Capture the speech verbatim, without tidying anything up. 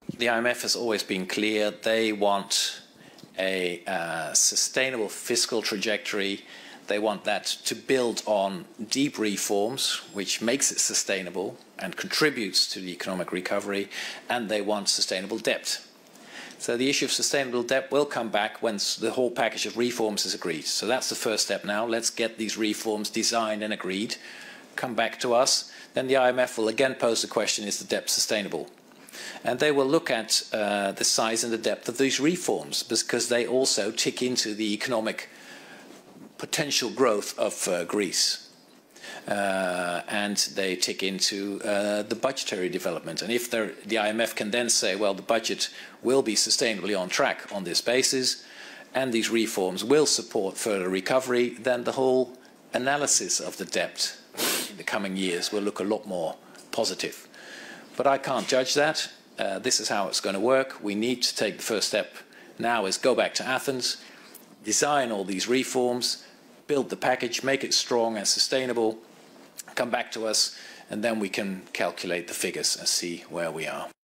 The I M F has always been clear. They want a uh, sustainable fiscal trajectory. They want that to build on deep reforms, which makes it sustainable and contributes to the economic recovery, and they want sustainable debt. So the issue of sustainable debt will come back once the whole package of reforms is agreed. So that's the first step now. Let's get these reforms designed and agreed, come back to us. Then the I M F will again pose the question, is the debt sustainable? And they will look at uh, the size and the depth of these reforms, because they also tick into the economic potential growth of uh, Greece. Uh, and they tick into uh, the budgetary development. And if the I M F can then say, well, the budget will be sustainably on track on this basis, and these reforms will support further recovery, then the whole analysis of the debt in the coming years will look a lot more positive. But I can't judge that. Uh, this is how it's going to work. We need to take the first step now is go back to Athens, design all these reforms, build the package, make it strong and sustainable, come back to us, and then we can calculate the figures and see where we are.